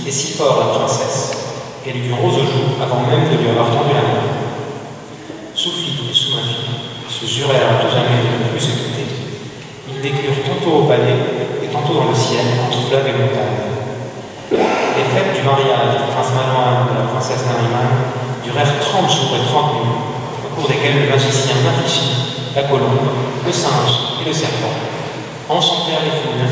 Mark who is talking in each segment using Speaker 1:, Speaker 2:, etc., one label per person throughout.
Speaker 1: et si fort la princesse, qu'elle eut rose aux joues avant même de lui avoir tendu la main. Sous-fille et sous-ma-fille se jurèrent à tout jamais de ne plus se quitter. Ils vécurent tantôt au palais et tantôt dans le ciel, entre fleuves et montagnes. Les fêtes du mariage du prince Manoir et de la princesse Nariman durèrent 30 jours et 30 nuits, au cours desquels le magicien Marichi, la colombe, le singe et le serpent enchantèrent les filles.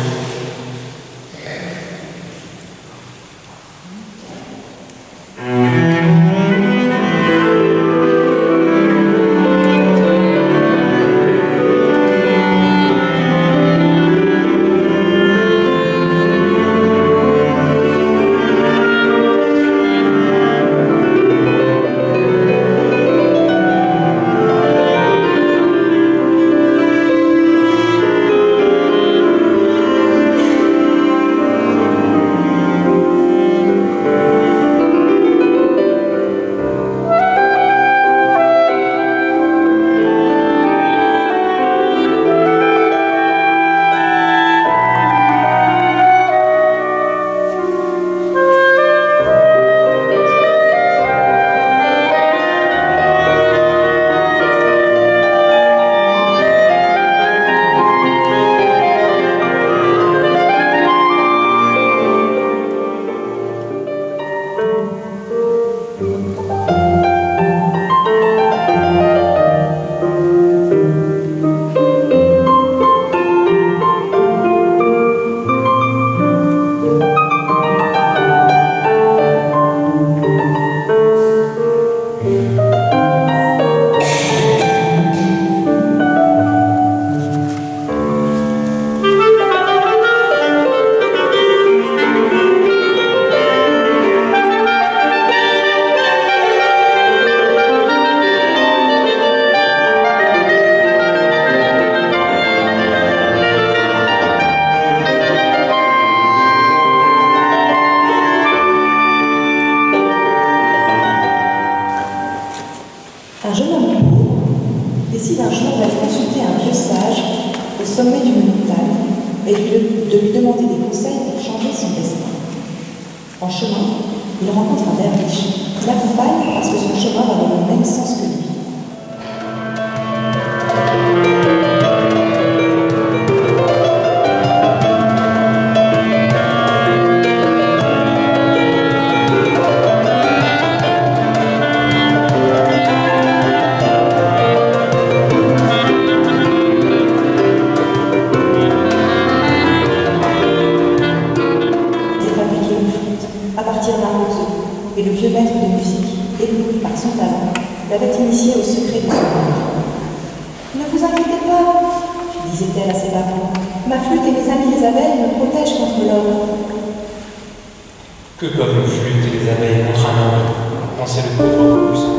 Speaker 2: Un jeune homme pauvre décide un jour d'aller consulter un vieux sage au sommet d'une montagne et de lui demander des conseils pour changer son destin. En chemin, il rencontre un derviche qui l'accompagne parce que son chemin va dans le même sens que lui. Et le vieux maître de musique, ébloui par son talent, l'avait initié au secret de son art. « Ne vous inquiétez pas, disait-elle à ses parents, ma flûte et mes amis les abeilles me protègent contre l'homme. »
Speaker 1: Que peuvent une flûte et les abeilles contre un homme, pensait le pauvre Capucin.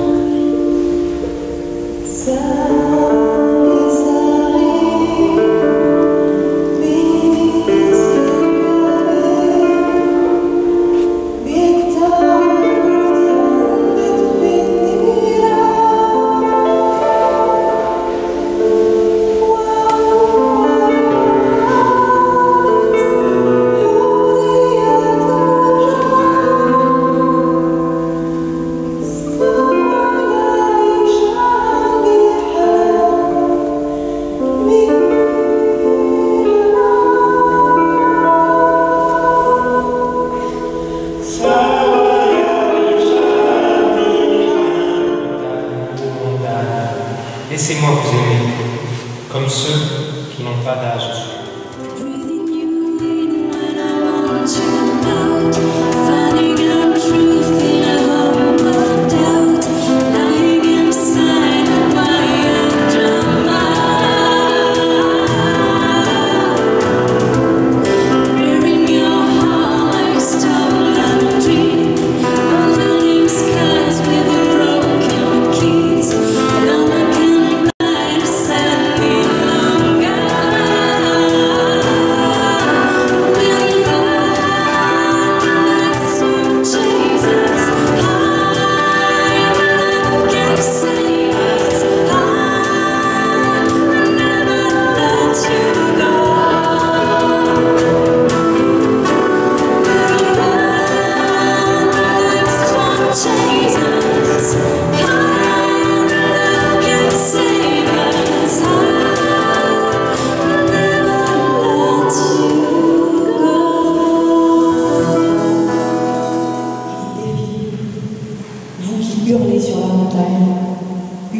Speaker 1: Laissez-moi vous aimer, comme ceux qui n'ont pas d'âge.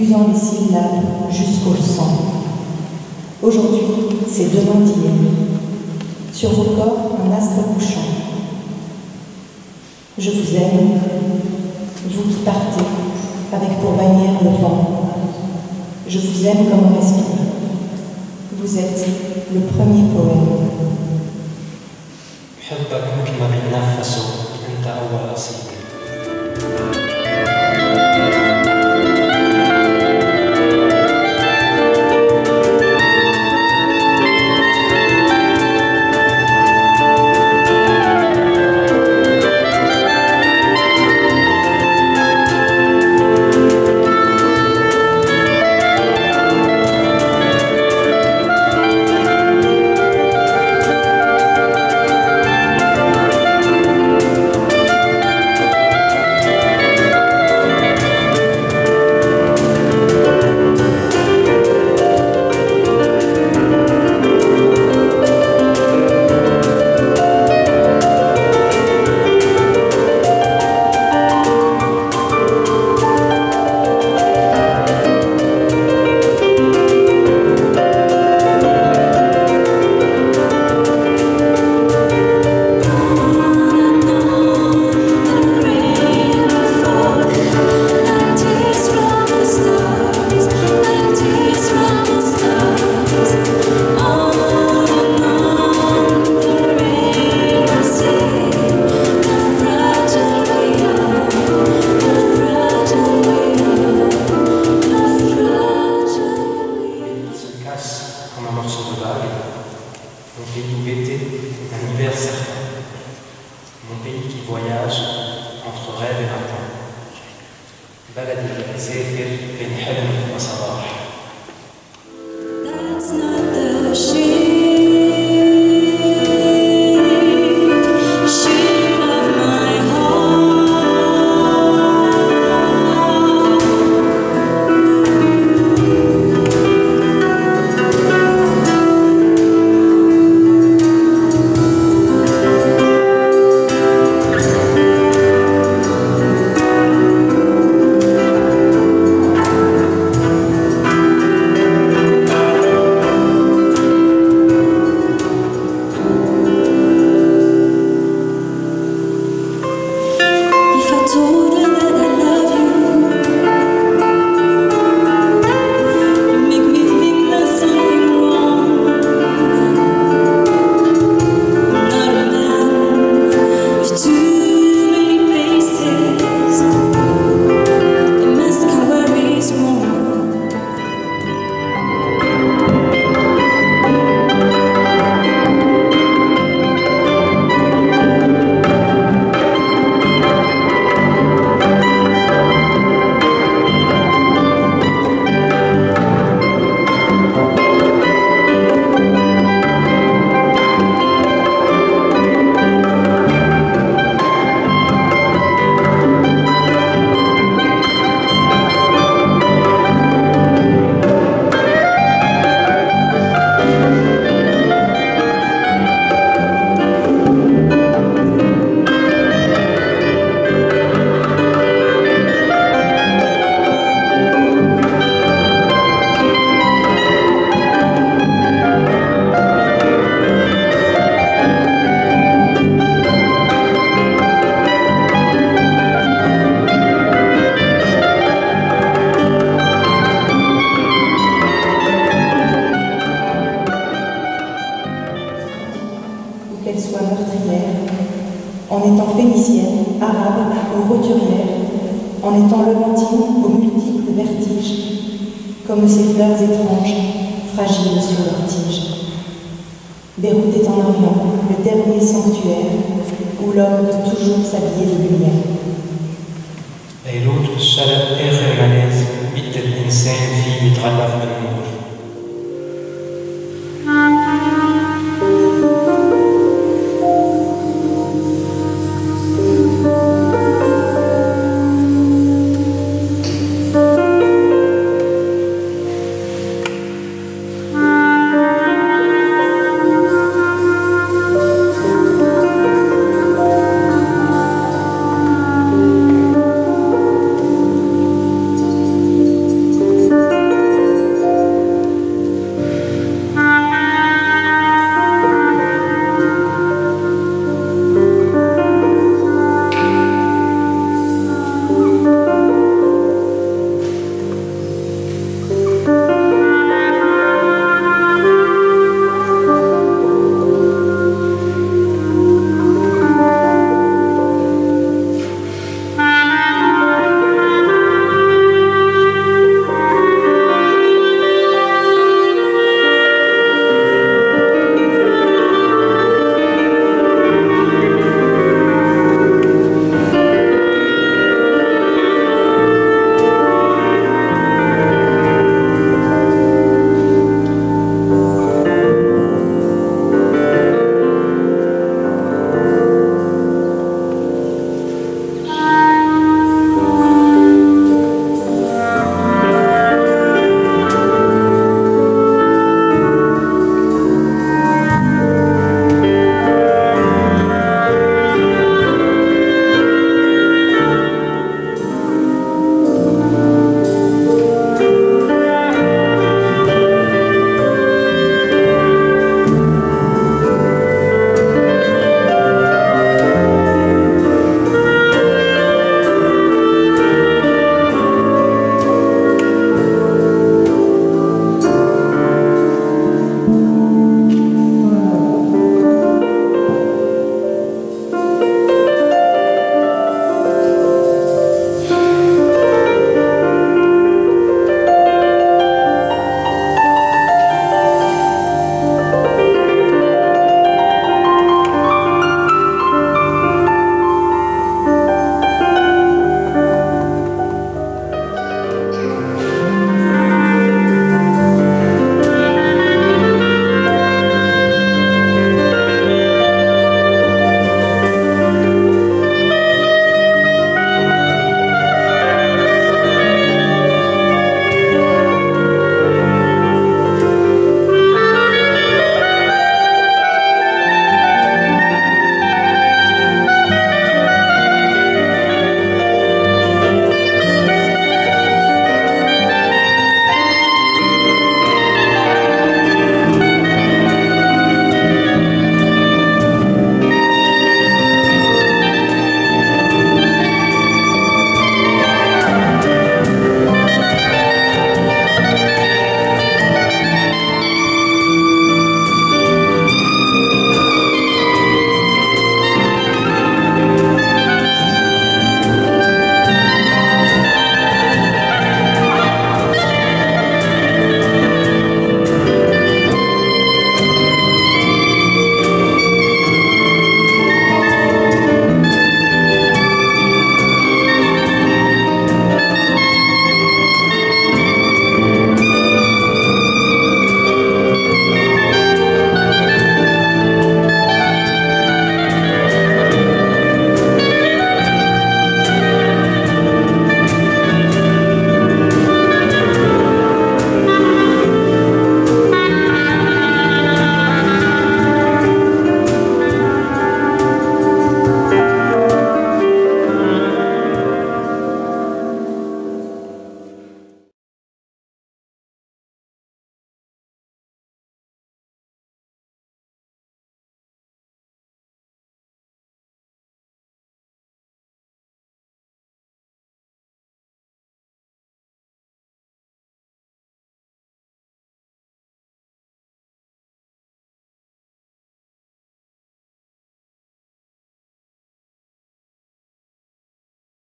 Speaker 2: puisant les syllabes jusqu'au sang. Aujourd'hui, c'est demain d'hier. Sur vos corps, un astre couchant. Je vous aime, vous qui partez, avec pour bannière le vent. Je vous aime comme on respire. Vous êtes le premier poème.
Speaker 1: حبك مثل ما بيتنفسوا أنت أول أصيل. Mon pays où l'été est un hiver certain. Mon pays qui voyage entre rêve et matin. بلدي سافر بين حلم وصباح.
Speaker 3: That's not the shape of my heart.
Speaker 2: Qu'elle soit meurtrière, en étant phénicienne, arabe ou roturière, en étant levantine aux multiples vertiges, comme ces fleurs étranges, fragiles sur leurs tiges. Beyrouth est en Orient, le dernier sanctuaire, où l'homme peut toujours s'habiller de lumière.
Speaker 1: بيروت الشرق آخر ملاذ بيت الإنسان فيه يتغلف